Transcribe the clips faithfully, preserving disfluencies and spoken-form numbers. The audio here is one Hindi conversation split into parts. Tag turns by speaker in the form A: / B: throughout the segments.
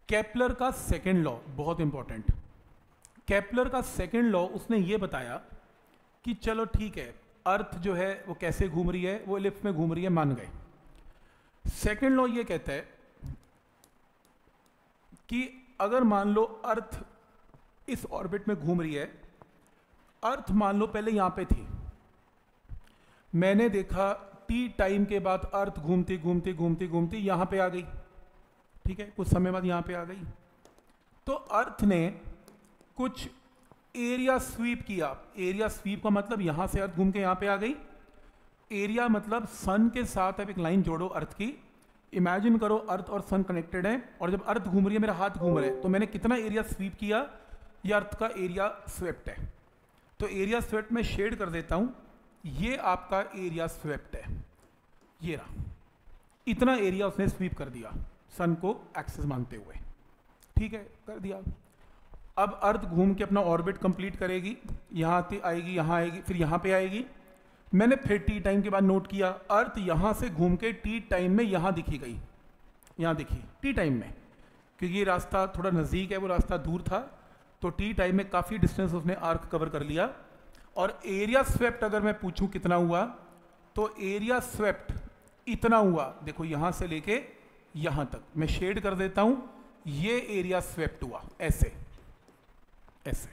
A: केपलर का सेकेंड लॉ बहुत इंपॉर्टेंट। केपलर का सेकेंड लॉ उसने ये बताया कि चलो ठीक है, अर्थ जो है वो कैसे घूम रही है, वो एलिप्स में घूम रही है, मान गए। सेकेंड लॉ ये कहता है कि अगर मान लो अर्थ इस ऑर्बिट में घूम रही है, अर्थ मान लो पहले यहां पे थी, मैंने देखा टी टाइम के बाद अर्थ घूमती घूमती घूमती घूमती यहां पे आ गई, ठीक है, कुछ समय बाद यहां पे आ गई, तो अर्थ ने कुछ एरिया स्वीप किया। एरिया स्वीप का मतलब यहां से अर्थ घूम के यहां पे आ गई। एरिया मतलब सन के साथ अब एक लाइन जोड़ो अर्थ की, इमेजिन करो अर्थ और सन कनेक्टेड है, और जब अर्थ घूम रही है मेरा हाथ घूम रहा है, तो मैंने कितना एरिया स्वीप किया, ये अर्थ का एरिया स्वेप्ट है। तो एरिया स्वेप्ट में शेड कर देता हूं, ये आपका एरिया स्वेप्ट है, ये रहा, इतना एरिया उसने स्वीप कर दिया सन को एक्सेस मानते हुए, ठीक है, कर दिया। अब अर्थ घूम के अपना ऑर्बिट कंप्लीट करेगी, यहाँ आएगी, यहाँ आएगी, फिर यहाँ पे आएगी। मैंने फिर टी टाइम के बाद नोट किया, अर्थ यहाँ से घूम के टी टाइम में यहाँ दिखी गई, यहाँ दिखी टी टाइम में, क्योंकि ये रास्ता थोड़ा नज़दीक है, वो रास्ता दूर था, तो टी टाइम में काफ़ी डिस्टेंस उसने आर्क कवर कर लिया। और एरिया स्वेप्ट अगर मैं पूछूं कितना हुआ, तो एरिया स्वेप्ट इतना हुआ, देखो यहाँ से लेके यहाँ तक, मैं शेड कर देता हूँ, ये एरिया स्वेप्ट हुआ, ऐसे ऐसे।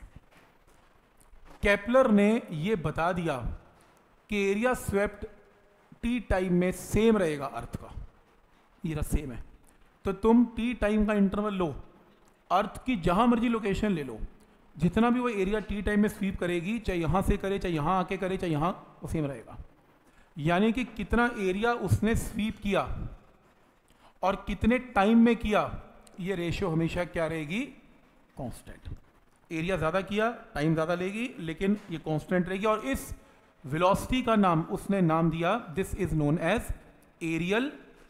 A: केपलर ने ये बता दिया कि एरिया स्वेप्ट टी टाइम में सेम रहेगा अर्थ का, ये सेम है। तो तुम टी टाइम का इंटरवल लो, अर्थ की जहां मर्जी लोकेशन ले लो, जितना भी वो एरिया टी टाइम में स्वीप करेगी, चाहे यहां से करे, चाहे यहां आके करे, चाहे यहां, वो सेम रहेगा। यानी कि कितना एरिया उसने स्वीप किया और कितने टाइम में किया, ये रेशियो हमेशा क्या रहेगी, कांस्टेंट। एरिया ज़्यादा किया, टाइम ज़्यादा लेगी, लेकिन ये कांस्टेंट रहेगी। और इस वेलोसिटी का नाम उसने नाम दिया, this is known as areal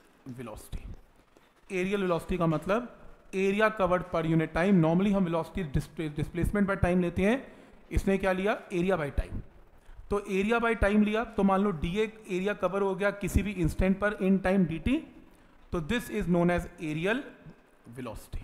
A: velocity. Areal velocity का मतलब area covered per unit time. Normally हम वेलोसिटी डिस्प्लेसमेंट बाय टाइम लेते हैं, इसने क्या लिया, एरिया बाय टाइम। तो एरिया बाय टाइम लिया, तो मान लो डी एरिया कवर हो गया किसी भी इंस्टेंट पर इन टाइम डी टी, तो this is known as areal velocity.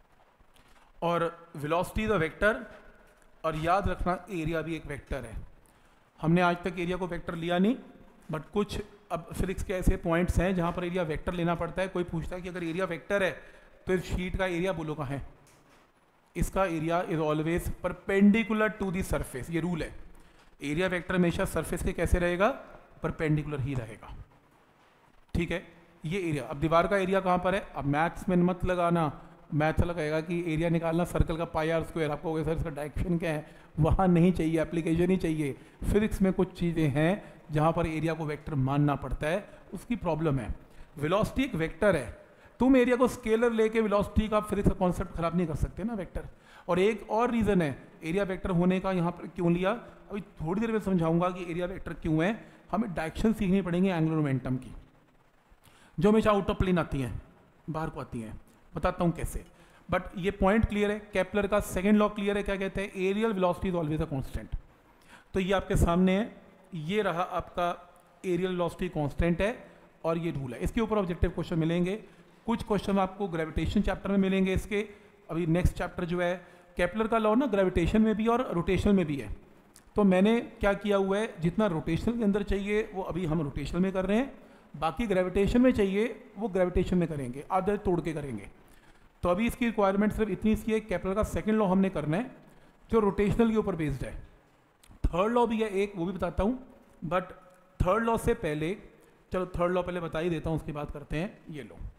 A: और वेलोसिटी इज अ वेक्टर, और याद रखना एरिया भी एक वेक्टर है। हमने आज तक एरिया को वेक्टर लिया नहीं, बट कुछ अब फिजिक्स के ऐसे पॉइंट्स हैं जहां पर एरिया वेक्टर लेना पड़ता है। कोई पूछता है कि अगर एरिया वेक्टर है तो इस शीट का एरिया बोलो कहाँ है, इसका area is always perpendicular to the surface, ये रूल है। एरिया वेक्टर हमेशा सरफेस के कैसे रहेगा, परपेंडिकुलर ही रहेगा, ठीक है। ये एरिया, अब दीवार का एरिया कहाँ पर है, अब मैथ्स में मत लगाना, मैथ लगाएगा कि एरिया निकालना सर्कल का पाई आर स्क्वायर, आपको होगा सर इसका डायरेक्शन क्या है, वहाँ नहीं चाहिए, एप्लीकेशन ही चाहिए। फिजिक्स में कुछ चीज़ें हैं जहाँ पर एरिया को वेक्टर मानना पड़ता है, उसकी प्रॉब्लम है। वेलोसिटी एक वेक्टर है, तुम एरिया को स्केलर लेके वेलोसिटी का फिजिक्स का कॉन्सेप्ट खराब नहीं कर सकते ना, वेक्टर। और एक और रीज़न है एरिया वेक्टर होने का, यहाँ पर क्यों लिया, अभी थोड़ी देर में समझाऊंगा कि एरिया वेक्टर क्यों है। हमें डायरेक्शन सीखनी पड़ेंगे एंगुलर मोमेंटम की, जो हमेशा आउट ऑफ प्लेन आती हैं, बाहर को आती हैं, बताता हूँ कैसे। बट ये पॉइंट क्लियर है, केपलर का सेकेंड लॉ क्लियर है, क्या कहते हैं, areal velocity is always a constant. तो ये आपके सामने है, ये रहा आपका एरियल वेलोसिटी कांस्टेंट है, और ये रूल है। इसके ऊपर ऑब्जेक्टिव क्वेश्चन मिलेंगे, कुछ क्वेश्चन आपको ग्रेविटेशन चैप्टर में मिलेंगे इसके। अभी नेक्स्ट चैप्टर जो है केपलर का लॉ ना ग्रेविटेशन में भी और रोटेशनल में भी है, तो मैंने क्या किया हुआ है, जितना रोटेशनल के अंदर चाहिए वो अभी हम रोटेशनल में कर रहे हैं, बाकी ग्रेविटेशन में चाहिए वो ग्रेविटेशन में करेंगे, आधे तोड़ के करेंगे। तो अभी इसकी रिक्वायरमेंट सिर्फ इतनी सी है, केपलर का सेकंड लॉ हमने करना है जो रोटेशनल के ऊपर बेस्ड है। थर्ड लॉ भी है एक, वो भी बताता हूँ, बट थर्ड लॉ से पहले, चलो थर्ड लॉ पहले बता ही देता हूँ, उसके बाद करते हैं ये लो।